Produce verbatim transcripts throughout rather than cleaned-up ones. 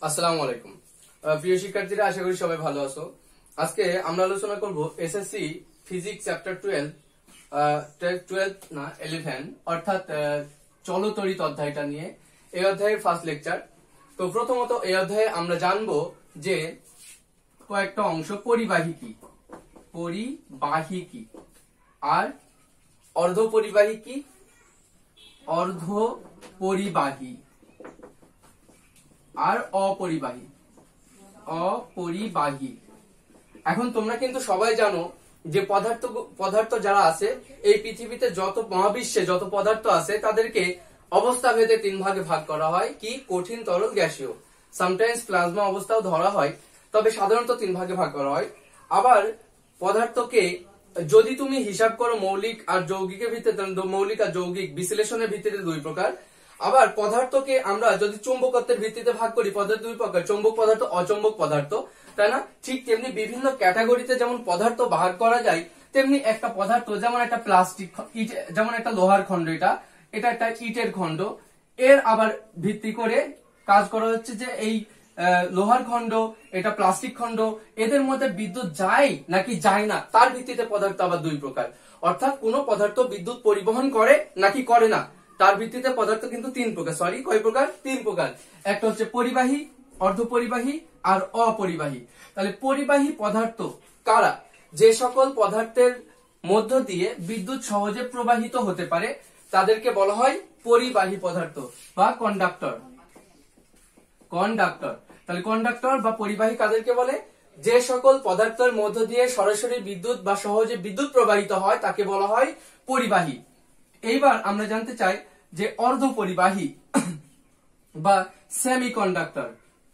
আসসালামু আলাইকুম প্রিয় শিক্ষার্থীরা, আশা করি সবাই ভালো আছো। আজকে আমরা আলোচনা করব SSC physics chapter twelve twelve না ইলেভেন অর্থাৎ চলতরিত অধ্যায়টা নিয়ে। এই অধ্যায়ের ফার্স্ট লেকচার। তো প্রথমত এই অধ্যায়ে আমরা জানবো যে কয়েকটা অংশ, পরিবাহী কি, পরিবাহী কি, আর অর্ধ পরিবাহী কি, অর্ধ পরিবাহী, আর অপরিবাহী, অপরিবাহী। এখন তোমরা কিন্তু সবাই জানো যে পদার্থ পদার্থ যারা আছে এই পৃথিবীতে, যত মহাবিশ্বে যত পদার্থ আছে তাদেরকে অবস্থা ভেদে তিন ভাগে ভাগ করা হয়। কি? কঠিন, তরল, গ্যাসীয়। সামটাইমস প্লাজমা অবস্থাও ধরা হয়, তবে সাধারণত তিন ভাগে ভাগ করা হয়। আবার পদার্থকে যদি তুমি হিসাব করো মৌলিক আর যৌগিকের ভিত্তিতে, মৌলিক আর যৌগিক বিশ্লেষণের ভিত্তিতে দুই প্রকার। আবার পদার্থকে আমরা যদি চুম্বকত্বের ভিত্তিতে ভাগ করি, পদার্থ দুই প্রকার, চৌম্বক পদার্থ, অচৌম্বক পদার্থ, তাই না? ঠিক তেমনি বিভিন্ন ক্যাটাগরিতে যেমন পদার্থ ভাগ করা যায়, তেমনি একটা পদার্থ যেমন একটা প্লাস্টিক ইট, যেমন একটা লোহার খন্ড, এটা এটা একটা ইটের খন্ড, এর আবার ভিত্তি করে কাজ করা হচ্ছে যে এই লোহার খন্ড, এটা প্লাস্টিক খন্ড, এদের মধ্যে বিদ্যুৎ যায় নাকি যায় না, তার ভিত্তিতে পদার্থ আবার দুই প্রকার। অর্থাৎ কোন পদার্থ বিদ্যুৎ পরিবহন করে নাকি করে না, তার ভিত্তিতে পদার্থ কিন্তু তিন প্রকার। সরি, কয় প্রকার? তিন প্রকার। একটা হচ্ছে পরিবাহী, অর্ধপরিবাহী আর অপরিবাহী। তাহলে পরিবাহী পদার্থ কারা? যে সকল পদার্থের মধ্য দিয়ে বিদ্যুৎ সহজে প্রবাহিত হতে পারে তাদেরকে বলা হয় পরিবাহী পদার্থ বা কন্ডাক্টর। কন্ডাক্টর তাহলে কন্ডাক্টর বা পরিবাহী কাদেরকে বলে? যে সকল পদার্থের মধ্য দিয়ে সরাসরি বিদ্যুৎ বা সহজে বিদ্যুৎ প্রবাহিত হয় তাকে বলা হয় পরিবাহী। এইবার আমরা জানতে চাই যে অর্ধপরিবাহী বা সেমি কন্ডাক্টর।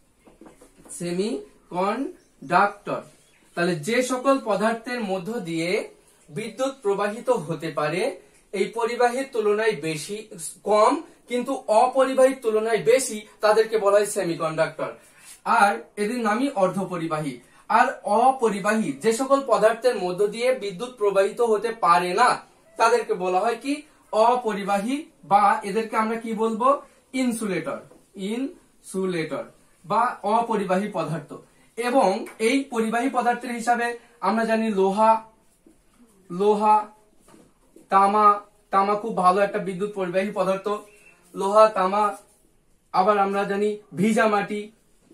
সেমি কন্ডাক্টর তাহলে যে সকল পদার্থের মধ্য দিয়ে বিদ্যুৎ প্রবাহিত হতে পারে, এই পরিবাহীর তুলনায় বেশি কম কিন্তু অপরিবাহীর তুলনায় বেশি, তাদেরকে বলা হয় সেমি কন্ডাক্টর। আর এদের নামই অর্ধপরিবাহী। আর অপরিবাহী যে সকল পদার্থের মধ্য দিয়ে বিদ্যুৎ প্রবাহিত হতে পারে না তাদেরকে বলা হয় কি? অপরিবাহী, বা এদেরকে আমরা কি বলবো? ইনসুলেটর। ইনসুলেটর বা অপরিবাহী পদার্থ। এবং এই পরিবাহী পদার্থের হিসাবে আমরা জানি লোহা, লোহা, তামা। তামা খুব ভালো একটা বিদ্যুৎ পরিবাহী পদার্থ, লোহা, তামা। আবার আমরা জানি ভিজা মাটি,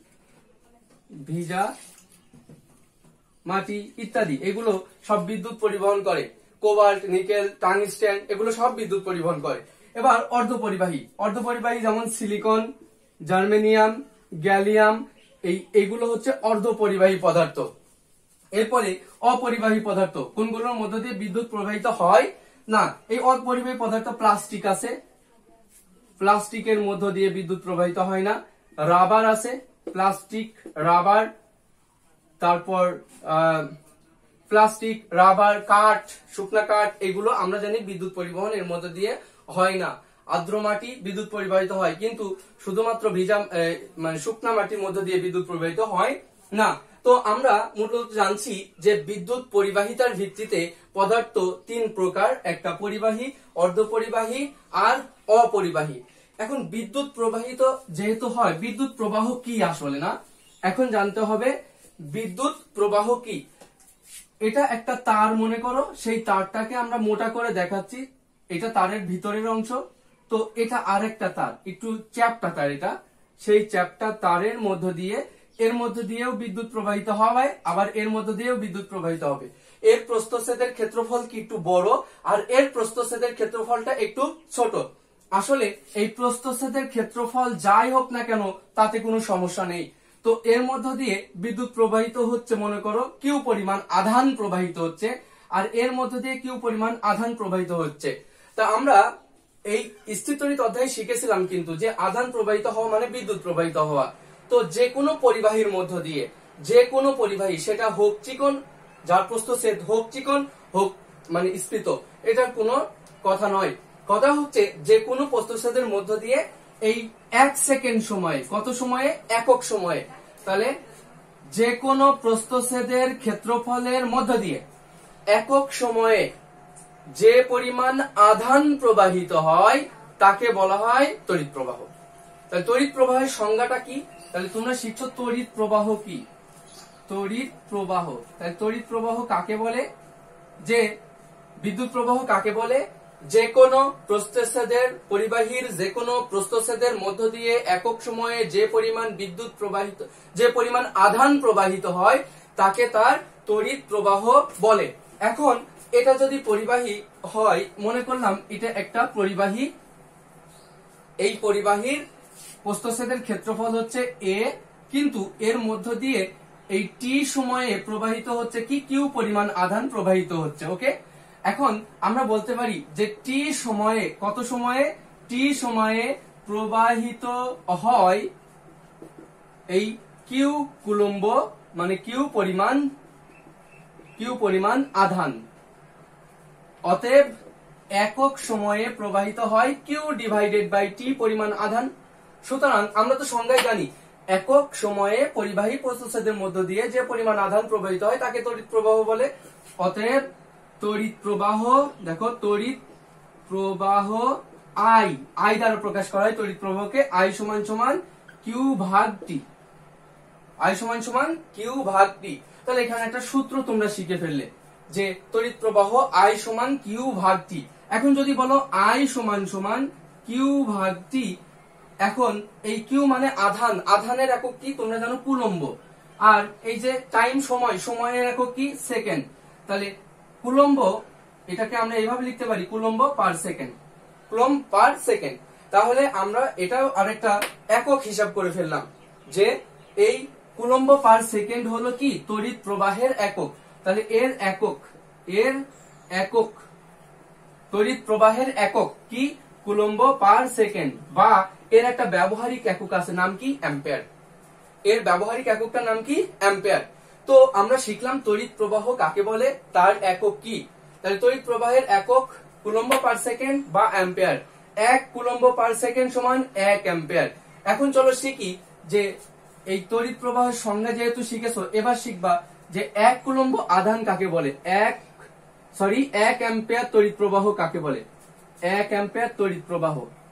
ভিজা মাটি ইত্যাদি, এগুলো সব বিদ্যুৎ পরিবহন করে। কোবাল্ট, নিকেল, টাংস্টেন, এগুলো সব বিদ্যুৎ পরিবহন করে। এবার অর্ধপরিবাহী, অর্ধপরিবাহী যেমন সিলিকন, জার্মেনিয়াম, গ্যালিয়াম, এই এগুলো হচ্ছে অর্ধপরিবাহী পদার্থ। এরপরে অপরিবাহী পদার্থ কোনগুলোর মধ্য দিয়ে বিদ্যুৎ প্রবাহিত হয় না। এই অপরিবাহী পদার্থ প্লাস্টিক আছে, প্লাস্টিকের মধ্য দিয়ে বিদ্যুৎ প্রবাহিত হয় না। রাবার আছে, প্লাস্টিক, রাবার, তারপর আহ প্লাস্টিক, রাবার, কাঠ, শুকনা কাঠ, এগুলো আমরা জানি বিদ্যুৎ পরিবহন এর মধ্য দিয়ে হয় না। আর্দ্র মাটি বিদ্যুৎ পরিবাহিত হয়, কিন্তু শুধুমাত্র ভিজা মানে শুকনা মাটির মধ্য দিয়ে বিদ্যুৎ প্রবাহিত হয় না। তো আমরা মূলত জানছি যে বিদ্যুৎ পরিবাহিতার ভিত্তিতে পদার্থ তিন প্রকার, একটা পরিবাহী, অর্ধপরিবাহী আর অপরিবাহী। এখন বিদ্যুৎ প্রবাহিত যেহেতু হয়, বিদ্যুৎ প্রবাহ কি আসলে, না? এখন জানতে হবে বিদ্যুৎ প্রবাহ কি। এটা একটা তার মনে করো, সেই তারটাকে আমরা মোটা করে দেখাচ্ছি, এটা তারের ভিতরের অংশ। তো এটা আরেকটা তার, একটু চ্যাপ্টা তার, এটা সেই চ্যাপ্টা তারের মধ্য দিয়ে, এর মধ্য দিয়েও বিদ্যুৎ প্রবাহিত হয়, আবার এর মধ্য দিয়েও বিদ্যুৎ প্রবাহিত হবে। এর প্রস্থচ্ছেদের ক্ষেত্রফল কি একটু বড়, আর এর প্রস্থচ্ছেদের ক্ষেত্রফলটা একটু ছোট। আসলে এই প্রস্থচ্ছেদের ক্ষেত্রফল যাই হোক না কেন তাতে কোনো সমস্যা নেই। তো এর মধ্য দিয়ে বিদ্যুৎ প্রবাহিত হচ্ছে, মনে করো কিউ পরিমাণ আধান প্রবাহিত হচ্ছে, আর এর মধ্য দিয়ে কিউ পরিমাণ আধান প্রবাহিত হচ্ছে। তা আমরা এই স্থিতরিত অধ্যায়ে শিখেছিলাম কিন্তু যে আধান প্রবাহিত হওয়া মানে বিদ্যুৎ প্রবাহিত হওয়া। তো যে কোনো পরিবাহীর মধ্য দিয়ে, যে কোনো পরিবাহী, সেটা হোক চিকন, যার প্রস্থচ্ছেদ হোক চিকন, হোক মানে স্ফীত, এটার কোনো কথা নয়। কথা হচ্ছে যে কোনো প্রস্থচ্ছেদের মধ্য দিয়ে এই এক সেকেন্ড সময়ে, কত সময়ে? একক সময়ে। তাহলে যে কোনো প্রস্থচ্ছেদের ক্ষেত্রফলের মধ্য দিয়ে একক সময়ে যে পরিমাণ আধান প্রবাহিত হয় তাকে বলা হয় তড়িৎ প্রবাহ। তাহলে তড়িৎ প্রবাহের সংজ্ঞাটা কি? তাহলে তোমরা শিখছো তড়িৎ প্রবাহ কি, তড়িৎ প্রবাহ। তাহলে তড়িৎ প্রবাহ কাকে বলে? যে বিদ্যুৎ প্রবাহ কাকে বলে? যে কোনো প্রস্থচ্ছেদের পরিবাহীর যে কোনো প্রস্থচ্ছেদের মধ্য দিয়ে একক সময়ে যে পরিমাণ বিদ্যুৎ প্রবাহিত, যে পরিমাণ আধান প্রবাহিত হয় তাকে তার তড়িৎ প্রবাহ বলে। এখন এটা যদি পরিবাহী হয়, মনে করলাম এটা একটা পরিবাহী, এই পরিবাহীর প্রস্থচ্ছেদের ক্ষেত্রফল হচ্ছে এ, কিন্তু এর মধ্য দিয়ে এই টি সময়ে প্রবাহিত হচ্ছে কি কিউ পরিমাণ আধান প্রবাহিত হচ্ছে। ওকে, এখন আমরা বলতে পারি যে টি সময়ে, কত সময়ে? টি সময়ে প্রবাহিত হয় এই কিউ কুলম্ব, মানে কিউ পরিমাণ, কিউ পরিমাণ আধান। অতএব একক সময়ে প্রবাহিত হয় কিউ ডিভাইডেড বাই টি পরিমাণ আধান। সুতরাং আমরা তো সংজ্ঞায় জানি একক সময়ে পরিবাহী প্রস্থচ্ছেদের মধ্য দিয়ে যে পরিমাণ আধান প্রবাহিত হয় তাকে তড়িৎ প্রবাহ বলে। অতএব তড়িৎ প্রবাহ, দেখো তড়িৎ প্রবাহ আই, আই দ্বারা প্রকাশ করা হয় তড়িৎ প্রবাহকে। আই সমান সমান কিউ ভাগ টি, আই সমান সমান কিউ ভাগ টি। তাহলে এখানে একটা সূত্র তোমরা শিখে ফেললে যে তড়িৎ প্রবাহ আই সমান কিউ ভাগ টি। এখন যদি বলো আই সমান সমান কিউ ভাগ টি, এখন এই কিউ মানে আধান, আধানের একক কি তোমরা জানো? কুলম্ব। আর এই যে টাইম, সময়, সময়ের একক কি? সেকেন্ড। তাহলে কুলম্ব, এটাকে আমরা এইভাবে লিখতে পারি coulomb per second, coulomb per second. তাহলে আমরা এটাও আরেকটা একক হিসাব করে ফেললাম যে এই কুলম্ব পার সেকেন্ড হলো কি তড়িৎ প্রবাহের একক। তাহলে এর একক, এর একক তড়িৎ প্রবাহের একক কি? কুলম্ব পার সেকেন্ড, বা এর একটা ব্যবহারিক একক আছে, নাম কি? অ্যাম্পিয়ার। এর ব্যবহারিক এককটার নাম কি? অ্যাম্পিয়ার। তো আমরা শিখলাম তড়িৎ প্রবাহ কাকে বলে, তার একক কি। তাহলে তড়িৎ প্রবাহের একক কুলম্ব পার সেকেন্ড বা অ্যাম্পিয়ার। এক কুলম্ব পার সেকেন্ড সমান এক অ্যাম্পিয়ার। এখন চলো শিখি যে এই তড়িৎ প্রবাহের সংজ্ঞা যেহেতু শিখেছো, এবার শিখবা যে এক কুলম্ব আধান কাকে বলে, এক সরি এক অ্যাম্পিয়ার তড়িৎ প্রবাহ কাকে বলে। এক অ্যাম্পিয়ার তড়িৎ প্রবাহ,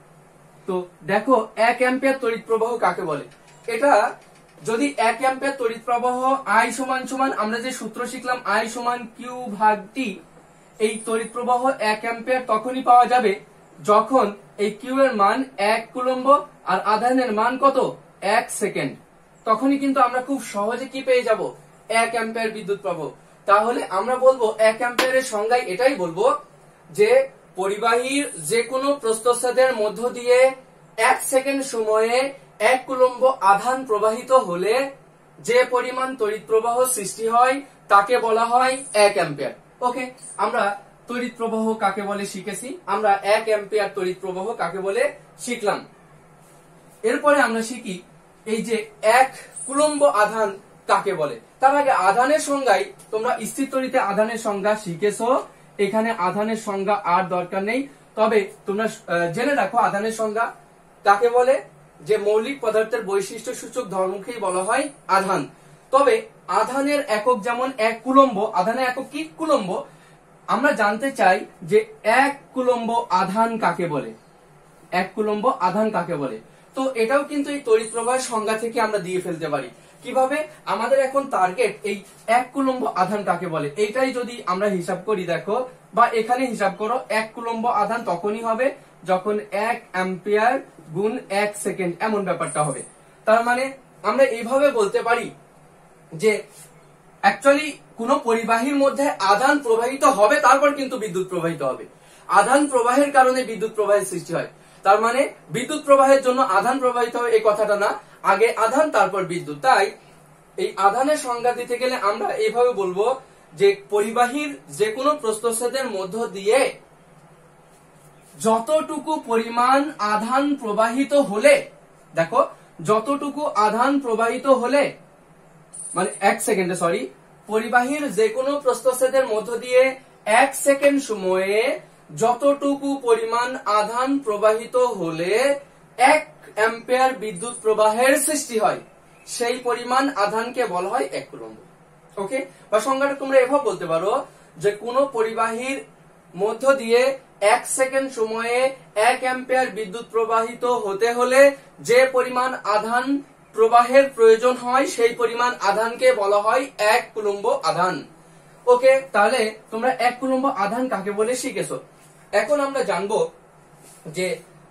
তো দেখো এক অ্যাম্পিয়ার তড়িৎ প্রবাহ কাকে বলে। এটা যদি এক অ্যাম্পিয়ার তড়িৎ প্রবাহ আই সমান সমান, আমরা যে সূত্র শিখলাম আই সমান কিউ ভাগ টি, এই তড়িৎ প্রবাহ এক অ্যাম্পিয়ার তখনই পাওয়া যাবে যখন এই কিউ এর মান এক কুলম্ব আর আধানের মান কত? এক সেকেন্ড। তখনই কিন্তু আমরা খুব সহজে কি পেয়ে যাব? এক অ্যাম্পিয়ার বিদ্যুৎ প্রবাহ। তাহলে আমরা বলবো এক অ্যাম্পিয়ারের সংজ্ঞায় এটাই বলবো যে পরিবাহীর যে কোনো প্রস্থচ্ছেদের মধ্য দিয়ে এক সেকেন্ড সময়ে এক কুলম্ব আধান প্রবাহিত হলে যে পরিমাণ তড়িৎ প্রবাহ সৃষ্টি হয় তাকে বলা হয় এক অ্যাম্পিয়ার। ওকে, আমরা তড়িৎ প্রবাহ কাকে বলে শিখেছি, আমরা এক অ্যাম্পিয়ার তড়িৎ প্রবাহ কাকে বলে শিখলাম। এরপরে আমরা শিখি এই যে এক কুলম্ব আধান কাকে বলে। তার আগে আধানের সংজ্ঞায়, তোমরা স্থির তড়িতে আধানের সংজ্ঞা শিখেছো, এখানে আধানের সংজ্ঞা আর দরকার নেই। তবে তোমরা জেনে রাখো আধানের সংজ্ঞা কাকে বলে, যে মৌলিক পদার্থের বৈশিষ্ট্য সূচক ধর্মকেই বলা হয় আধান। তবে আধানের একক যেমন এক কুলম্ব, আধানের একক কি? কুলম্ব। আমরা জানতে চাই যে এক কুলম্ব আধান কাকে বলে, এক কুলম্ব আধান কাকে বলে। তো এটাও কিন্তু এই তড়িৎ প্রবাহের সংজ্ঞা থেকে আমরা দিয়ে ফেলতে পারি। কিভাবে? আমাদের এখন টার্গেট এই এক কুলম্ব আধান কাকে বলে, এইটাই যদি আমরা হিসাব করি, দেখো বা এখানে হিসাব করো, এক কুলম্ব আধান তখনই হবে যখন এক অ্যাম্পিয়ার গুণ এক সেকেন্ড, এমন ব্যাপারটা হবে। তার মানে আমরা এইভাবে বলতে পারি যে অ্যাকচুয়ালি কোন পরিবাহীর মধ্যে আধান প্রবাহিত হবে, তারপর কিন্তু বিদ্যুৎ প্রবাহিত হবে। আধান প্রবাহের কারণে বিদ্যুৎ প্রবাহের সৃষ্টি হয়। তার মানে বিদ্যুৎ প্রবাহের জন্য আধান প্রবাহিত হবে এই কথাটা না, আগে আধান তারপর বিদ্যুৎ। তাই এই আধানের সংজ্ঞা দিতে গেলে আমরা এইভাবে বলবো যে পরিবাহীর যে কোনো প্রস্থচ্ছেদের মধ্য দিয়ে যতটুকু পরিমাণ আধান প্রবাহিত হলে, দেখো যতটুকু আধান প্রবাহিত হলে, মানে এক সেকেন্ডে সরি পরিবাহীর যে কোনো প্রস্থচ্ছেদের মধ্য দিয়ে এক সেকেন্ড সময়ে যতটুকু পরিমাণ আধান প্রবাহিত হলে এক অ্যাম্পিয়ার বিদ্যুৎ প্রবাহের সৃষ্টি হয়, সেই পরিমাণ আধানকে বলা হয় এক কুলম্ব। ওকে, বা সংজ্ঞাটা তোমরা এভাবে বলতে পারো যে কোন পরিবাহীর মধ্য দিয়ে এক সেকেন্ড সময়ে এক অ্যাম্পিয়ার বিদ্যুৎ প্রবাহিত হতে হলে যে পরিমাণ আধান প্রবাহের প্রয়োজন হয় সেই পরিমাণ আধানকে বলা হয় এক কুলম্ব আধান। ওকে, তাহলে তোমরা এক কুলম্ব আধান কাকে বলে শিখেছো। এখন আমরা জানবো যে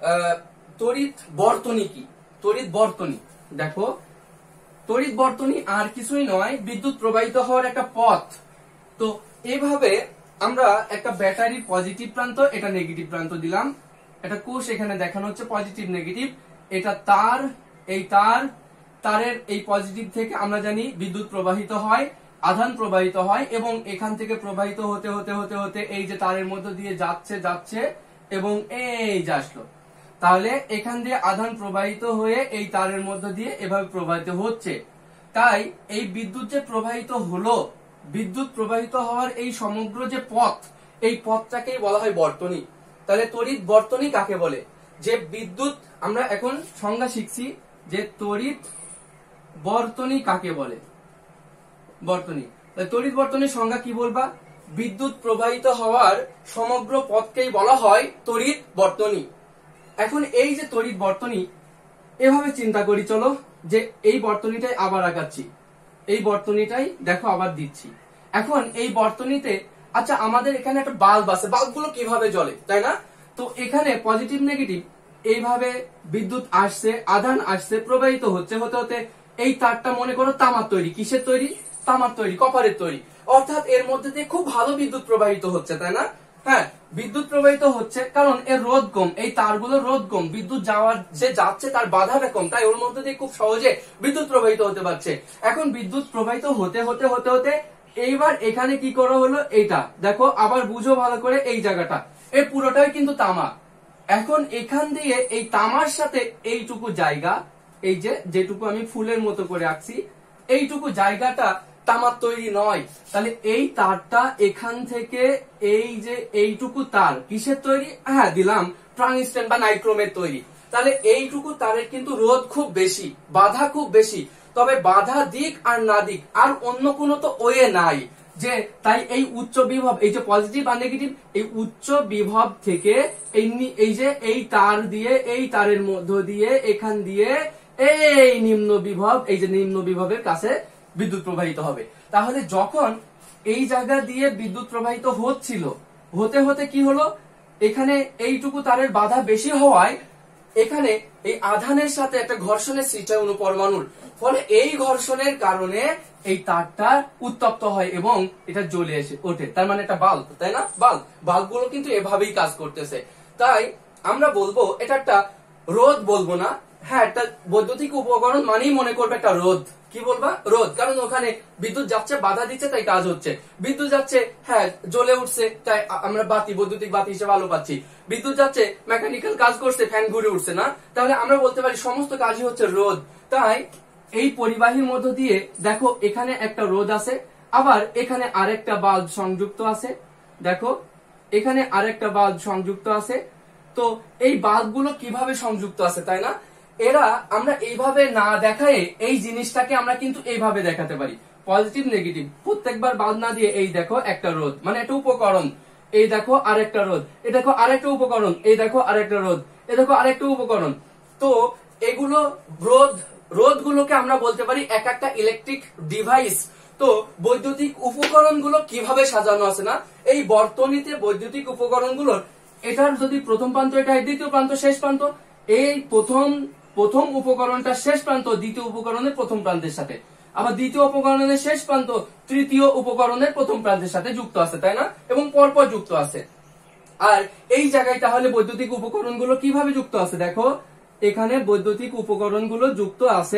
তড়িৎ বর্তনী কি। তড়িৎ বর্তনী, দেখো তড়িৎ বর্তনী আর কিছুই নয়, বিদ্যুৎ প্রবাহিত হওয়ার একটা পথ। তো এইভাবে আমরা একটা ব্যাটারির পজিটিভ প্রান্ত, এটা নেগেটিভ প্রান্ত দিলাম, এটা কোষ এখানে দেখানো হচ্ছে পজিটিভ নেগেটিভ, এটা তার, এই তার, তারের এই পজিটিভ থেকে আমরা জানি বিদ্যুৎ প্রবাহিত হয়, আধান প্রবাহিত হয় এবং এখান থেকে প্রবাহিত হতে হতে হতে হতে এই যে তারের মধ্য দিয়ে যাচ্ছে যাচ্ছে এবং এই যে আসলো। তাহলে এখান দিয়ে আধান প্রবাহিত হয়ে এই তারের মধ্য দিয়ে এভাবে প্রবাহিত হচ্ছে। তাই এই বিদ্যুৎ যে প্রবাহিত হলো, বিদ্যুৎ প্রবাহিত হওয়ার এই সমগ্র যে পথ, এই পথটাকেই বলা হয় বর্তনী। তাহলে তড়িৎ বর্তনী কাকে বলে? যে বিদ্যুৎ, আমরা এখন সংজ্ঞা শিখছি যে তড়িৎ বর্তনী কাকে বলে। বর্তনী, তড়িৎ বর্তনীর সংজ্ঞা কি বলবা? বিদ্যুৎ প্রবাহিত হওয়ার সমগ্র পথকেই বলা হয় তড়িৎ বর্তনী। এখন এই যে তড়িৎ বর্তনী, এভাবে চিন্তা করি চলো, যে এই বর্তনীটাই আবার আঁকাচ্ছি, এই বর্তনীটাই দেখো আবার দিচ্ছি। এখন এই বর্তনীতে, আচ্ছা আমাদের এখানে একটা বাল্ব আছে, বাল্বগুলো কিভাবে জ্বলে, তাই না? তো এখানে পজিটিভ নেগেটিভ এইভাবে বিদ্যুৎ আসছে, আধান আসছে, প্রবাহিত হচ্ছে, হতে হতে এই তারটা মনে করো তামার তৈরি। কিসের তৈরি? তামার তৈরি, কপারের তৈরি। অর্থাৎ এর মধ্যে দিয়ে খুব ভালো বিদ্যুৎ প্রবাহিত হচ্ছে, তাই না? হ্যাঁ, বিদ্যুৎ প্রবাহিত হচ্ছে কারণ এর রোধ কম, এই তারগুলো রোধ কম, বিদ্যুৎ যাওয়ার যে যাচ্ছে তার বাধাটা কম, তাই ওর মধ্যে দিয়ে খুব সহজে বিদ্যুৎ প্রবাহিত হতে পারছে। এখন বিদ্যুৎ প্রবাহিত হতে হতে হতে হতে এইবার এখানে কি করা হলো, এইটা দেখো আবার বুঝো ভালো করে, এই জায়গাটা এই পুরোটাই কিন্তু তামা। এখন এখান দিয়ে এই তামার সাথে এইটুকু জায়গা, এই যে যেটুকু আমি ফুলের মতো করে আঁকছি, এইটুকু জায়গাটা তামার তৈরি নয়। তাহলে এই তারটা এখান থেকে এই যে এইটুকু তার কিসের তৈরি? হ্যাঁ দিলাম, টংস্টেন বা নাইক্রোমের তৈরি। তাহলে এইটুকু তারের কিন্তু রোধ খুব বেশি, বাধা খুব বেশি। তবে বাধা দিক আর না দিক আর অন্য কোনো তো ওয়ে নাই, যে তাই এই উচ্চ বিভব, এই যে পজিটিভ আর নেগেটিভ, এই উচ্চ বিভব থেকে এই এই যে এই তার দিয়ে, এই তারের মধ্য দিয়ে, এখান দিয়ে এই নিম্ন বিভব, এই যে নিম্ন বিভবের কাছে বিদ্যুৎ প্রবাহিত হবে। তাহলে যখন এই জায়গা দিয়ে বিদ্যুৎ প্রবাহিত হচ্ছিল, হতে হতে কি হলো, এখানে এইটুকু তারের বাধা বেশি হওয়ায় এখানে এই আধানের সাথে একটা ঘর্ষণের সৃষ্টি হয় অণু পরমাণুর, ফলে এই ঘর্ষণের কারণে এই তারটা উত্তপ্ত হয় এবং এটা জ্বলে এসে ওঠে। তার মানে একটা বাল্ব, তাই না? বাল্ব, বাল্বগুলো কিন্তু এভাবেই কাজ করতেছে। তাই আমরা বলবো এটা একটা রোধ, বলবো না, হ্যাঁ একটা বৈদ্যুতিক উপকরণ মানেই মনে করবে একটা রোধ। কি বলবা? রোধ, কারণ ওখানে বিদ্যুৎ যাচ্ছে, বাধা দিচ্ছে, তাই কাজ হচ্ছে। বিদ্যুৎ যাচ্ছে, হ্যাঁ জ্বলে উঠছে, তাই আমরা বাতি, বৈদ্যুতিক বাতি হিসেবে আলো পাচ্ছি। বিদ্যুৎ যাচ্ছে, মেকানিক্যাল কাজ করছে, ফ্যান ঘুরে উঠছে, না? তাহলে আমরা বলতে পারি সমস্ত কাজই হচ্ছে রোধ। তাই এই পরিবাহীর মধ্য দিয়ে দেখো এখানে একটা রোধ আছে, আবার এখানে আরেকটা বাল্ব সংযুক্ত আছে, দেখো এখানে আরেকটা বাল্ব সংযুক্ত আছে। তো এই বাল্বগুলো কিভাবে সংযুক্ত আছে, তাই না? এরা আমরা এইভাবে না দেখায় এই জিনিসটাকে আমরা কিন্তু এইভাবে দেখাতে পারি, পজিটিভ নেগেটিভ প্রত্যেকবার বাল্ব না দিয়ে, এই দেখো একটা রোধ মানে একটা উপকরণ, এই দেখো আরেকটা রোধ, এই দেখো আরেকটা উপকরণ, এই দেখো আরেকটা রোধ, এই দেখো আরেকটা উপকরণ। তো এগুলো রোধ, রোধগুলোকে আমরা বলতে পারি এক একটা ইলেকট্রিক ডিভাইস। তো বৈদ্যুতিক উপকরণগুলো কিভাবে সাজানো আছে না, এই বর্তনীতে বৈদ্যুতিক উপকরণগুলোর, এটার যদি প্রথম প্রান্ত এটা, দ্বিতীয় প্রান্ত শেষ প্রান্ত, এই প্রথম প্রথম উপকরণটা শেষ প্রান্ত দ্বিতীয় উপকরণের প্রথম প্রান্তের সাথে, আবার দ্বিতীয় উপকরণের শেষ প্রান্ত তৃতীয় উপকরণের প্রথম প্রান্তের সাথে যুক্ত আছে, তাই না? এবং পরপর যুক্ত আছে। আর এই জায়গায় তাহলে বৈদ্যুতিক উপকরণগুলো কিভাবে যুক্ত আছে, দেখো এখানে বৈদ্যুতিক উপকরণগুলো যুক্ত আছে,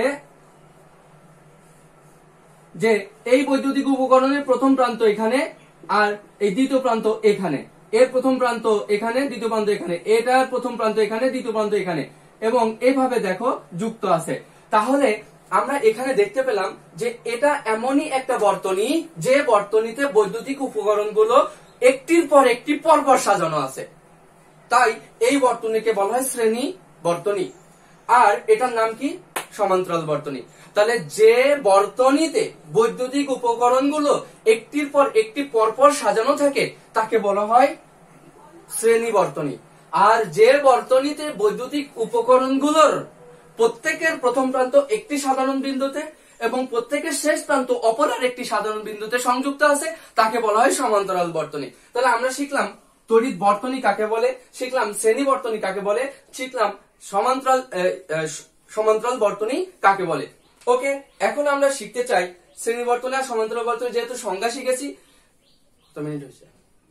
যে এই বৈদ্যুতিক উপকরণের প্রথম প্রান্ত এখানে আর এই দ্বিতীয় প্রান্ত এখানে, এর প্রথম প্রান্ত এখানে, দ্বিতীয় প্রান্ত এখানে, এটার প্রথম প্রান্ত এখানে, দ্বিতীয় প্রান্ত এখানে, এবং এভাবে দেখো যুক্ত আছে। তাহলে আমরা এখানে দেখতে পেলাম যে এটা এমনই একটা বর্তনী, যে বর্তনীতে বৈদ্যুতিক উপকরণগুলো একটির পর একটি পরপর সাজানো আছে। তাই এই বর্তনীকে বলা হয় শ্রেণী বর্তনী, আর এটার নাম কি? সমান্তরাল বর্তনী। তাহলে যে বর্তনীতে বৈদ্যুতিক উপকরণগুলো একটির পর একটি পরপর সাজানো থাকে তাকে বলা হয় শ্রেণী বর্তনী। আর যে বর্তনীতে বৈদ্যুতিক উপকরণগুলোর প্রত্যেকের প্রথম প্রান্ত একটি সাধারণ বিন্দুতে এবং প্রত্যেকের শেষ প্রান্ত অপর একটি সাধারণ বিন্দুতে সংযুক্ত আছে তাকে বলা হয় সমান্তরাল বর্তনী। তাহলে আমরা শিখলাম তড়িৎ বর্তনী কাকে বলে, শিখলাম শ্রেণী বর্তনী কাকে বলে, শিখলাম সমান্তরাল সমান্তরাল বর্তনী কাকে বলে। ওকে, এখন আমরা শিখতে চাই শ্রেণী বর্তনী আর সমান্তরাল বর্তনী। যেহেতু সংজ্ঞা শিখেছি, তো মিনিট হয়েছে।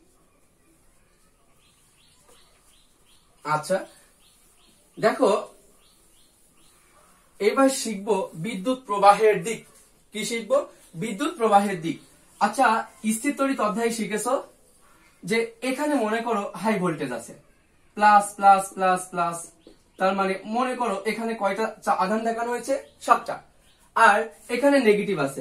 আচ্ছা দেখো, এবার শিখবো বিদ্যুৎ প্রবাহের দিক। কি শিখবো? বিদ্যুৎ প্রবাহের দিক। আচ্ছা, স্থির তড়িৎ অধ্যায় শিখেছো যে এখানে মনে করো হাই ভোল্টেজ আছে, প্লাস প্লাস প্লাস প্লাস, তার মানে মনে করো এখানে কয়টা আধান দেখানো হয়েছে? সাতটা। আর এখানে নেগেটিভ আছে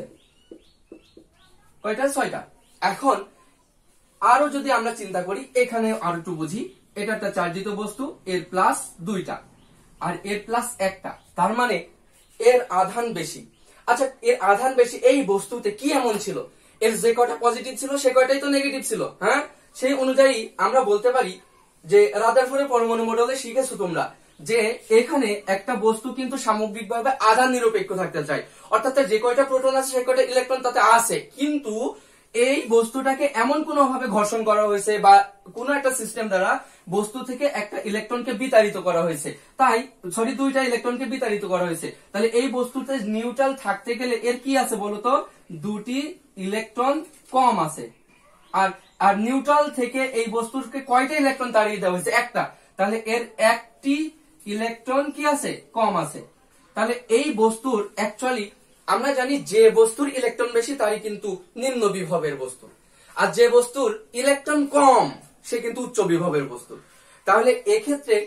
কয়টা? ছয়টা। এখন আরো যদি আমরা চিন্তা করি, এখানে আরো একটু বুঝি, এটা একটা চার্জিত বস্তু, এর প্লাস দুইটা আর এর প্লাস একটা, তার মানে এর আধান বেশি। আচ্ছা, এর আধান বেশি, এই বস্তুতে কি এমন ছিল? এর যে কয়টা পজিটিভ ছিল সে কয়টাই তো নেগেটিভ ছিল। হ্যাঁ, সেই অনুযায়ী আমরা বলতে পারি যে রাদারফোর্ডের পরমাণু মডেলে শিখেছো তোমরা যে এখানে একটা বস্তু কিন্তু সামগ্রিকভাবে আধান নিরপেক্ষ থাকতে চায়, অর্থাৎ যে কয়টা প্রোটন আছে সে কয়টা ইলেকট্রন তাতে আছে, কিন্তু এই বস্তুটাকে এমন কোন ভাবে ঘর্ষণ করা হয়েছে বা কোন একটা সিস্টেম দ্বারা বস্তু থেকে একটা ইলেকট্রনকে বিতাড়িত করা হয়েছে, তাই সরি দুইটা ইলেকট্রনকে বিতাড়িত করা হয়েছে। তাহলে এই বস্তুতে নিউট্রাল থাকতে গেলে এর কি আছে বলতো? দুটি ইলেকট্রন কম আছে। আর আর নিউট্রাল থেকে এই বস্তুকে কয়টা ইলেকট্রন তাড়িয়ে দেওয়া হয়েছে? একটা। তাহলে এর একটি ইলেকট্রন কি আছে? কম আছে। তাহলে এই বস্তুর অ্যাকচুয়ালি আমরা জানি যে বস্তুর ইলেকট্রন বেশি তারই কিন্তু নিম্ন বিভবের বস্তু, আর যে বস্তুর ইলেকট্রন কম সে কিন্তু উচ্চ বিভবের বস্তু। তাহলে এক্ষেত্রে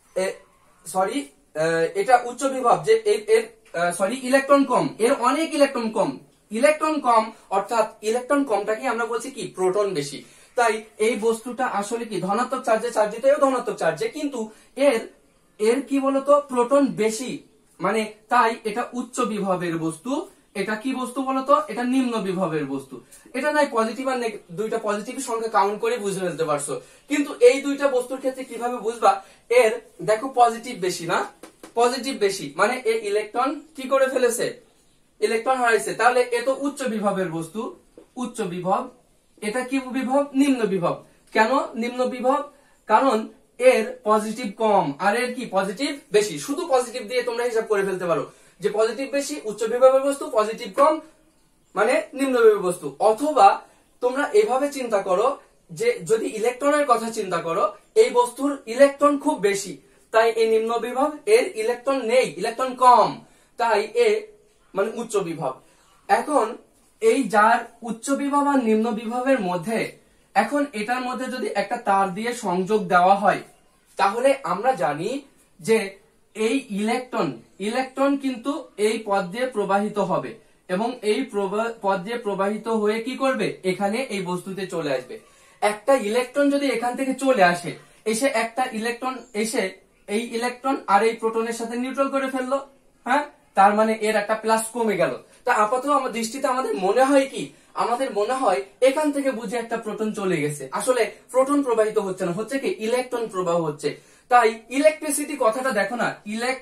সরি এটা উচ্চ বিভব, যে এর সরি ইলেকট্রন কম, এর অনেক ইলেকট্রন কম, ইলেকট্রন কম অর্থাৎ ইলেকট্রন কমটাকে আমরা বলছি কি? প্রোটন বেশি। তাই এই বস্তুটা আসলে কি ধনাত্মক চার্জে চার্জিত, এও ধনাত্মক চার্জে, কিন্তু এর এর কি বলতো? প্রোটন বেশি, মানে তাই এটা উচ্চ বিভবের বস্তু। এটা কি বস্তু বলতো? এটা নিম্ন বিভবের বস্তু। এটা নাই পজিটিভ আর দুইটা পজিটিভ সংখ্যা কাউন্ট করে বুঝে ফেলতে পারছো, কিন্তু এই দুইটা বস্তুর ক্ষেত্রে কিভাবে বুঝবা? এর দেখো পজিটিভ বেশি না, পজিটিভ বেশি মানে এ ইলেকট্রন কি করে ফেলেছে? ইলেকট্রন হারাইছে। তাহলে এ তো উচ্চ বিভবের বস্তু, উচ্চ বিভব। এটা কি বিভব? নিম্ন বিভব। কেন নিম্ন বিভব? কারণ এর পজিটিভ কম আর এর কি পজিটিভ বেশি। শুধু পজিটিভ দিয়ে তোমরা হিসাব করে ফেলতে পারো যে পজিটিভ বেশি উচ্চ বিভবের বস্তু, পজিটিভ কম মানে নিম্ন বিভবের বস্তু। অথবা তোমরা এভাবে চিন্তা করো যে যদি ইলেকট্রনের কথা চিন্তা করো, এই বস্তুর ইলেকট্রন খুব বেশি, তাই এই নিম্ন বিভব, এর ইলেকট্রন নেই, ইলেকট্রন কম, তাই এ মানে উচ্চ বিভব। এখন এই যার উচ্চ বিভব আর নিম্ন বিভবের মধ্যে, এখন এটার মধ্যে যদি একটা তার দিয়ে সংযোগ দেওয়া হয়, তাহলে আমরা জানি যে এই ইলেকট্রন ইলেকট্রন কিন্তু এই পথ দিয়ে প্রবাহিত হবে এবং এই পথ দিয়ে প্রবাহিত হয়ে কি করবে? এখানে এই বস্তুতে চলে আসবে। একটা ইলেকট্রন যদি এখান থেকে চলে আসে, এসে একটা ইলেকট্রন এসে এই ইলেকট্রন আর এই প্রোটনের সাথে নিউট্রাল করে ফেললো, হ্যাঁ, তার মানে এর একটা প্লাস কমে গেল। তা আপাতত আমার দৃষ্টিতে আমাদের মনে হয় কি? আমাদের মনে হয় এখান থেকে বুঝে একটা প্রোটন চলে গেছে। আসলে প্রোটন প্রবাহিত হচ্ছে না, হচ্ছে কি? ইলেকট্রন প্রবাহ হচ্ছে। তাই ইলেকট্রিসিটি কথাটা দেখো না, ইলেক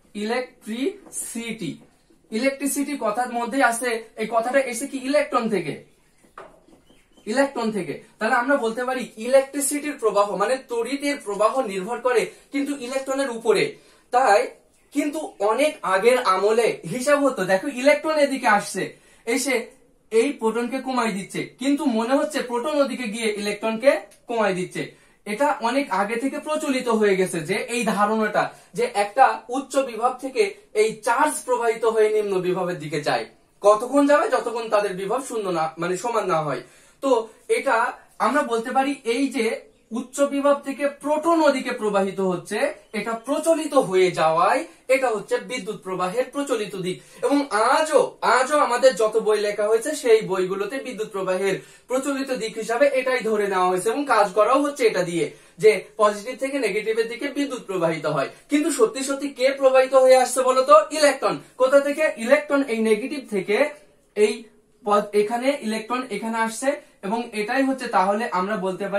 ইলেকট্রিসিটি ইলেকট্রিসিটি কথার মধ্যে আছে, এই কথাটা এসে কি? ইলেকট্রন থেকে, ইলেকট্রন থেকে। তাহলে আমরা বলতে পারি ইলেকট্রিসিটির প্রবাহ মানে তড়িতের প্রবাহ নির্ভর করে কিন্তু ইলেকট্রনের উপরে। তাই কিন্তু অনেক আগের আমলে হিসাব হতো, দেখো ইলেকট্রন এদিকে আসছে, এসে এই প্রোটনকে কমাই দিচ্ছে, কিন্তু মনে হচ্ছে প্রোটন ওদিকে গিয়ে ইলেকট্রনকে কমাই দিচ্ছে। এটা অনেক আগে থেকে প্রচলিত হয়ে গেছে যে এই ধারণাটা যে একটা উচ্চ বিভব থেকে এই চার্জ প্রবাহিত হয়ে নিম্ন বিভবের দিকে যায়। কতক্ষণ যাবে? যতক্ষণ তাদের বিভব শূন্য না মানে সমান না হয়। তো এটা আমরা বলতে পারি এই যে উচ্চ বিভব থেকে প্রোটন ওদিকে প্রবাহিত হচ্ছে, এটা প্রচলিত হয়ে যাওয়ায় এটা হচ্ছে বিদ্যুৎ প্রবাহের প্রচলিত দিক। এবং আজও আজও আমাদের যত বই লেখা হয়েছে সেই বইগুলোতে বিদ্যুৎ প্রবাহের প্রচলিত দিক হিসাবে এটাই ধরে নেওয়া হয়েছে এবং কাজ করাও হচ্ছে এটা দিয়ে, যে পজিটিভ থেকে নেগেটিভের দিকে বিদ্যুৎ প্রবাহিত হয়। কিন্তু সত্যি সত্যি কে প্রবাহিত হয়ে আসছে বলতো? ইলেকট্রন। কোথা থেকে? ইলেকট্রন এই নেগেটিভ থেকে এই এখানে ইলেকট্রন এখানে আসছে এবং এটাই হচ্ছে, তাহলে আমরা বলতে পারি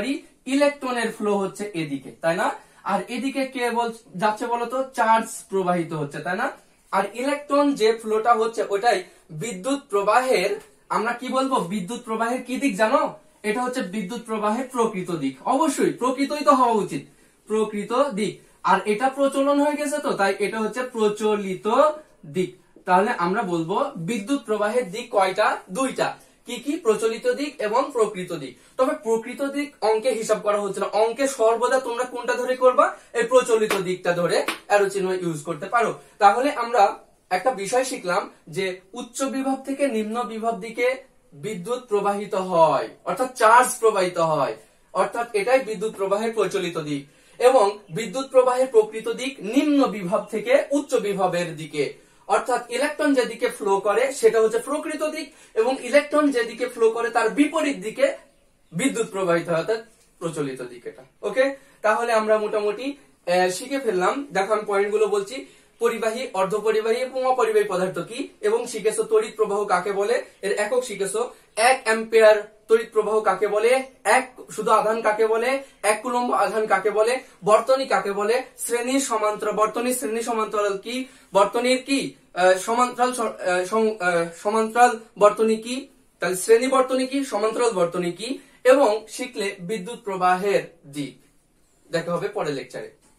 ইলেকট্রনের ফ্লো হচ্ছে এদিকে, তাই না? আর এদিকে কে বল যাচ্ছে বলতো? চার্জ প্রবাহিত হচ্ছে, তাই না? আর ইলেকট্রন যে ফ্লোটা হচ্ছে ওটাই বিদ্যুৎ প্রবাহের, আমরা কি বলবো, বিদ্যুৎ প্রবাহের কি দিক জানো? এটা হচ্ছে বিদ্যুৎ প্রবাহের প্রকৃত দিক। অবশ্যই প্রকৃতই তো হওয়া উচিত, প্রকৃত দিক। আর এটা প্রচলন হয়ে গেছে তো, তাই এটা হচ্ছে প্রচলিত দিক। তাহলে আমরা বলবো বিদ্যুৎ প্রবাহের দিক কয়টা? দুইটা। কি কি? প্রচলিত দিক এবং প্রকৃত দিক। তবে প্রকৃত দিক অঙ্কে হিসাব করা হচ্ছে না, অঙ্কে সর্বদা তোমরা কোনটা ধরে করবা? এই প্রচলিত দিকটা ধরে অ্যারো চিহ্ন ইউজ করতে পারো। তাহলে আমরা একটা বিষয় শিখলাম যে উচ্চ বিভব থেকে নিম্ন বিভব দিকে বিদ্যুৎ প্রবাহিত হয়, অর্থাৎ চার্জ প্রবাহিত হয়, অর্থাৎ এটাই বিদ্যুৎ প্রবাহের প্রচলিত দিক। এবং বিদ্যুৎ প্রবাহের প্রকৃত দিক নিম্ন বিভব থেকে উচ্চ বিভবের দিকে, অর্থাৎ ইলেকট্রন যেদিকে ফ্লো করে সেটা হচ্ছে প্রকৃত দিক, এবং ইলেকট্রন যেদিকে ফ্লো করে তার বিপরীত দিকে বিদ্যুৎ প্রবাহিত হয়, অর্থাৎ প্রচলিত দিক এটা। ওকে, তাহলে আমরা মোটামুটি শিখে ফেললাম। দেখো আমি পয়েন্ট গুলো বলছি। পরিবাহী, অর্ধপরিবাহী এবং অপরিবাহী পদার্থ কি, এবং শিখেছো তড়িৎ প্রবাহ কাকে বলে, এর একক শিখেছো। এক অ্যাম্পিয়ার তড়িৎ প্রবাহ কাকে বলে, এক শুধু আধান কাকে বলে, এক কুলম্ব আধান কাকে বলে, বর্তনী কাকে বলে, শ্রেণীর সমান্তরাল, বর্তনীর শ্রেণী সমান্তরাল কি, বর্তনীর কি সমান্তরাল, সমান্তরাল বর্তনী কি, তাহলে শ্রেণী বর্তনী কি, সমান্তরাল বর্তনী কি, এবং শিখলে বিদ্যুৎ প্রবাহের দিক। দেখা হবে পরের লেকচারে।